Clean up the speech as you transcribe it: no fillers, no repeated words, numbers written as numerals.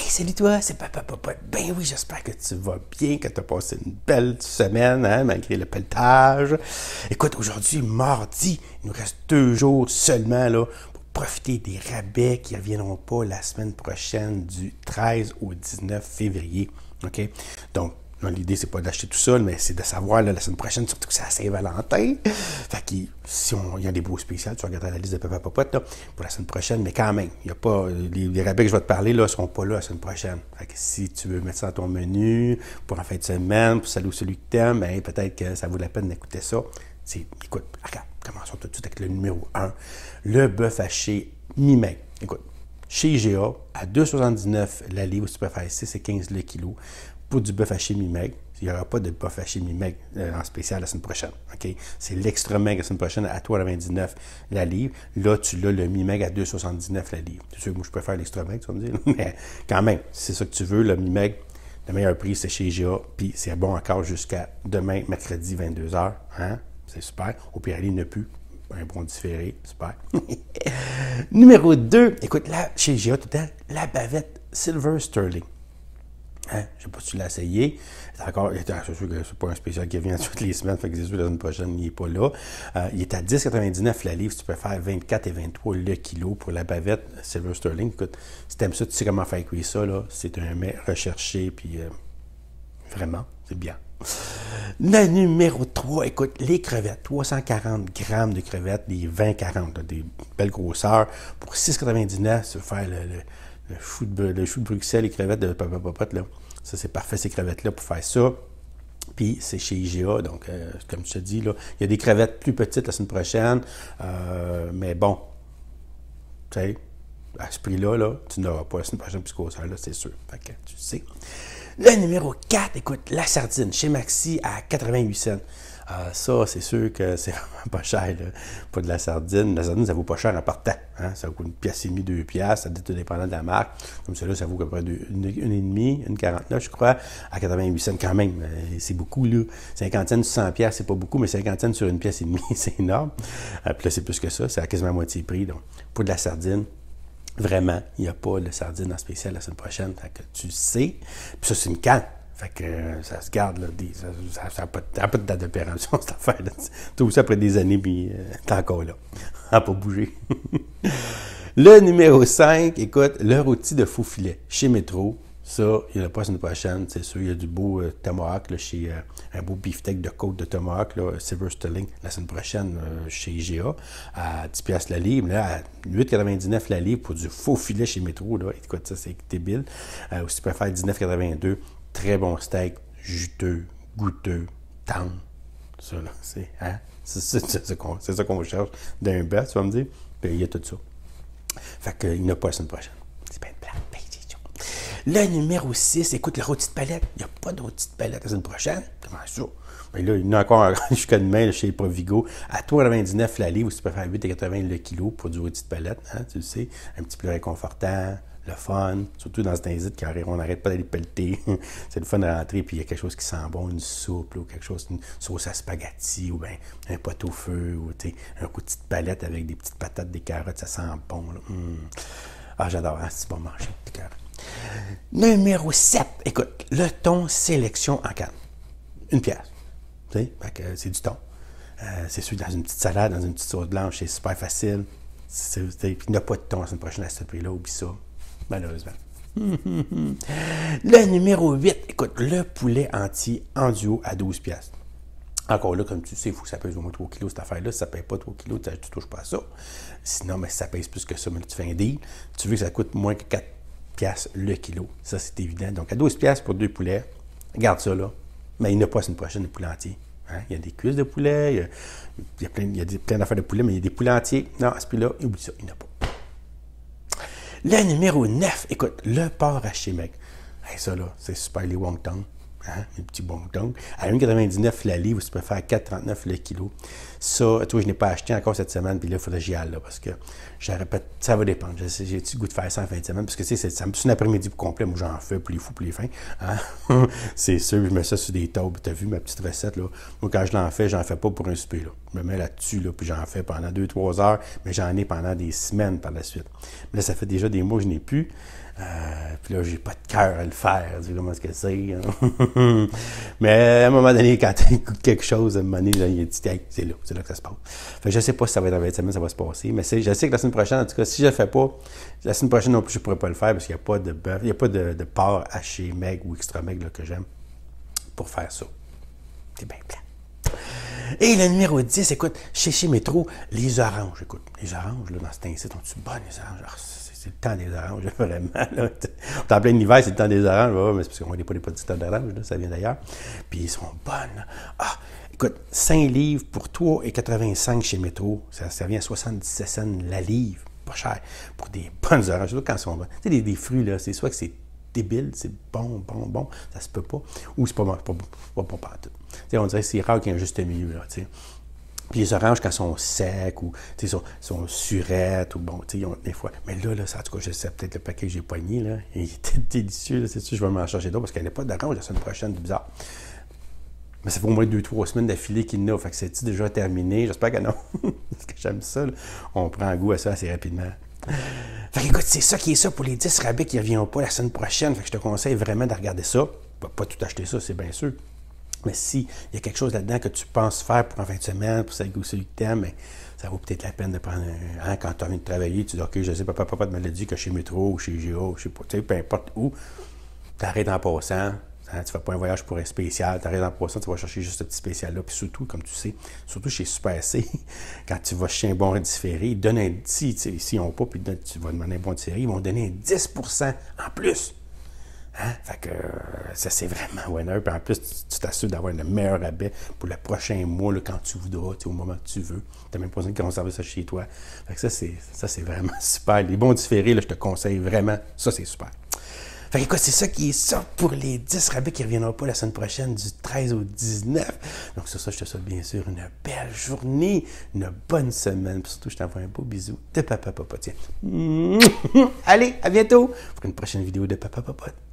Salut toi, c'est Papa Popote. Ben oui, j'espère que tu vas bien, que tu as passé une belle semaine, hein, malgré le pelletage. Écoute, aujourd'hui, mardi, il nous reste 2 jours seulement là, pour profiter des rabais qui ne reviendront pas la semaine prochaine du 13 au 19 février. OK? Donc, l'idée, c'est pas d'acheter tout ça, mais c'est de savoir là, la semaine prochaine, surtout que c'est à Saint-Valentin. Fait que si il y a des beaux spéciaux, tu regardes la liste de Papa Popote là, pour la semaine prochaine, mais quand même, il y a pas les rabais que je vais te parler ne seront pas là la semaine prochaine. Fait que si tu veux mettre ça dans ton menu pour en fin de semaine, pour saluer celui que t'aimes, ben, peut-être que ça vaut la peine d'écouter ça. Écoute, regarde, commençons tout de suite avec le numéro 1, le bœuf haché mi-maigre. Écoute, chez IGA, à 2,79 la livre, si tu préfères 6 et 15 le kilo, pour du bœuf haché mi-maigre. Il n'y aura pas de bœuf haché mi-maigre en spécial la semaine prochaine. Okay? C'est l'extra maigre la semaine prochaine à 3,99 la livre. Là, tu l'as le mi-maigre à 2,79 la livre. C'est sûr que moi, je préfère l'extra maigre, tu vas me dire. Mais quand même, c'est ça que tu veux, le mi-maigre. Le meilleur prix, c'est chez IGA. Puis c'est bon encore jusqu'à demain, mercredi, 22h. Hein? C'est super. Au pire, il n'y en a plus. Un bon différé. Super. Numéro 2. Écoute, là, chez IGA, tout le temps, la bavette Silver Sterling. Hein? Je ne sais pas si tu l'as essayé. C'est sûr que ce n'est pas un spécial qui vient toutes les semaines, fait que c'est sûr que la semaine prochaine, il n'est pas là. Il est à 10,99 la livre, si tu préfères 24 et 23 le kilo pour la bavette Silver Sterling. Écoute, si tu aimes ça, tu sais comment faire cuire ça, là. C'est un mets recherché, puis vraiment, c'est bien. Le numéro 3, écoute, les crevettes, 340 grammes de crevettes, des 20-40, des belles grosseurs, pour 6,99, ça va faire le chou de Bruxelles, les crevettes de Papa Popote, là. Ça, c'est parfait, ces crevettes-là, pour faire ça. Puis, c'est chez IGA, donc, comme je te dis, là, il y a des crevettes plus petites la semaine prochaine, mais bon, tu sais, à ce prix-là, là, tu n'auras pas la semaine prochaine plus grosseur, là, c'est sûr. Fait que, tu sais. Le numéro 4, écoute, la sardine, chez Maxi, à 88 cents. Ça, c'est sûr que c'est vraiment pas cher, là, pas de la sardine. La sardine, ça vaut pas cher en partant. Hein? Ça vaut 1,5$, 2$, ça dépend de la marque. Comme celle-là, ça vaut à peu près 1,5$, 1,49$, je crois, à 88 cents quand même. C'est beaucoup, là. 50 cents sur 100$, c'est pas beaucoup, mais 50 cents sur 1,5$, c'est énorme. Puis là, c'est plus que ça, c'est à quasiment moitié prix. Donc, pour de la sardine, vraiment, il n'y a pas de sardine en spécial la semaine prochaine. Fait que tu sais. Puis ça, c'est une canne. Fait que ça se garde, là, ça n'a pas de date de péremption, cette affaire-là. Tu ouvres ça après des années, puis t'es encore là. Ça n'a pas bougé. Le numéro 5, écoute, le rôti de faux filet chez Métro. Ça, il n'y en a pas la semaine prochaine, c'est sûr. Il y a du beau tomahawk, là, chez un beau beefsteak de côte de tomahawk, là, Silver Sterling, la semaine prochaine chez IGA, à 10$ la livre. Là, à 8,99$ la livre pour du faux filet chez Métro. Là. Écoute, ça, c'est débile. Ou si tu préfères 19,82$, très bon steak, juteux, goûteux, tendre. Ça, là, c'est hein? C'est ça qu'on cherche d'un bœuf, tu vas me dire. Puis il y a tout ça. Fait qu'il n'y en a pas la semaine prochaine. C'est bien plat. Le numéro 6, écoute, le rôti de palette. Il n'y a pas de rôti de palette la semaine prochaine. Comment ça? Bien là, il y en a encore jusqu'à demain là, chez Provigo. À 3,99$ la livre, ou si tu préfères 8,80$ le kilo pour du rôti de palette. Hein, tu le sais, un petit peu réconfortant, le fun. Surtout dans ce temps-ci, quand on n'arrête pas d'aller pelleter. C'est le fun de rentrer, puis il y a quelque chose qui sent bon, une soupe, là, ou quelque chose, une sauce à spaghetti, ou bien un pot au feu, ou un rôti de palette avec des petites patates, des carottes, ça sent bon. Là. Ah, j'adore, hein, c'est bon manger des carottes. Numéro 7, écoute, le thon sélection en canne. 1$. C'est du thon. C'est sûr, dans une petite salade, dans une petite sauce blanche, c'est super facile. Puis il n'y a pas de thon la semaine prochaine à ce prix-là, oublie ça, malheureusement. Le numéro 8, écoute, le poulet entier en duo à 12$. Encore là, comme tu sais, il faut que ça pèse au moins 3 kg cette affaire-là. Si ça ne pèse pas 3 kg, tu ne touches pas à ça. Sinon, mais si ça pèse plus que ça, mais tu fais un deal. Tu veux que ça coûte moins que 4$ le kilo. Ça, c'est évident. Donc, à 12$ pour 2 poulets, garde ça là. Mais il n'y a pas la semaine prochaine de poulet entier. Hein? Il y a des cuisses de poulet, il y a plein d'affaires de poulet, mais il y a des poulets entiers. Non, à ce prix-là, oublie ça, il n'y en a pas. Le numéro 9, écoute, le porc haché maigre. Hey, ça là, c'est super, les wonton. Hein, les petits wonton. À 1,99$ la livre, tu peux faire 4,39$ le kilo. Ça, toi, je n'ai pas acheté encore cette semaine, puis là, il faudrait que j'y aille, là, parce que ça va dépendre. J'ai-tu le goût de faire ça en fin de semaine? Parce que, tu sais, ça me tue un après-midi pour complet. Moi, j'en fais pour les fous, pour les fins. Hein? C'est sûr, je mets ça sur des tables. Tu as vu ma petite recette, là? Moi, quand je l'en fais, j'en fais pas pour un souper, là. Je me mets là-dessus, là, puis j'en fais pendant 2-3 heures, mais j'en ai pendant des semaines par la suite. Mais là, ça fait déjà des mois que je n'ai plus. Puis là, j'ai pas de cœur à le faire. Tu sais comment est-ce que c'est? Hein? Mais à un moment donné, quand tu écoutes quelque chose, à un moment donné, là, il dit, hey, c'est là que ça se passe. Fait que je sais pas si ça va être en 20 semaines, ça va se passer. Mais je sais que la semaine prochaine, en tout cas, si je le fais pas, la semaine prochaine non plus, je pourrais pas le faire parce qu'il n'y a pas de bœuf, il n'y a pas de porc haché maigre ou extra maigre là, que j'aime pour faire ça. C'est bien plat. Et le numéro 10, écoute, chez Métro, les oranges. Écoute, les oranges, là, dans ce temps-ci, sont-tu bonnes, les oranges? Alors, c'est le temps des oranges, vraiment. Là. On est en plein hiver, c'est le temps des oranges. Ouais, mais c'est parce qu'on n'est pas des producteurs d'oranges, là, ça vient d'ailleurs. Puis, ils sont bonnes. Ah, écoute, 5 livres pour 3,85 chez Métro. Ça vient à 77 cents la livre. Pas cher. Pour des bonnes oranges, surtout quand elles sont bonnes. Tu sais, des fruits, là, c'est soit que c'est débile, c'est bon, ça se peut pas, ou c'est pas tout. On dirait que c'est rare qu'il y ait un juste milieu, là, tu sais. Puis les oranges, quand elles sont secs, ou, tu sais, sont surettes, ou bon, tu sais, des fois. Mais là, ça, en tout cas, je sais peut-être le paquet que j'ai pogné, là, il était délicieux, là, c'est sûr, je vais m'en chercher d'autres, parce qu'il n'y a pas d'orange la semaine prochaine, c'est bizarre. Mais ça fait au moins 2-3 semaines d'affilée qu'il y en a, fait que c'est déjà terminé, j'espère que non, parce que j'aime ça, là. On prend goût à ça assez rapidement. Fait que, écoute, c'est ça qui est ça pour les 10 rabais qui ne reviennent pas la semaine prochaine. Fait que je te conseille vraiment de regarder ça. Pas tout acheter ça, c'est bien sûr. Mais s'il y a quelque chose là-dedans que tu penses faire pour en fin de semaine, pour celui que tu aimes, mais ça vaut peut-être la peine de prendre quand tu as envie de travailler, tu dis, OK, je sais, papa me l'a dit que chez Métro ou chez GA, je sais pas, tu sais, peu importe où, tu arrêtes en passant. Hein, tu ne fais pas un voyage pour un spécial, tu arrives en passant, tu vas chercher juste ce petit spécial-là. Puis surtout, comme tu sais, surtout chez Super C, quand tu vas chez un bon différé, ils donnent s'ils n'ont pas, puis tu vas demander un bon différé, ils vont donner un 10% en plus. Hein? Fait que ça, c'est vraiment winner. Puis en plus, tu t'assures d'avoir le meilleur rabais pour le prochain mois, là, quand tu voudras, au moment que tu veux. Tu n'as même pas besoin de conserver ça chez toi. Fait que ça, c'est vraiment super. Les bons différés, là, je te conseille vraiment. Ça, c'est super. Fait que, écoute, c'est ça qui est ça pour les 10 rabais qui ne reviendront pas la semaine prochaine du 13 au 19. Donc, sur ça, je te souhaite bien sûr une belle journée, une bonne semaine. Puis surtout, je t'envoie un beau bisou de Papa Popote. Tiens. Allez, à bientôt pour une prochaine vidéo de Papa Popote.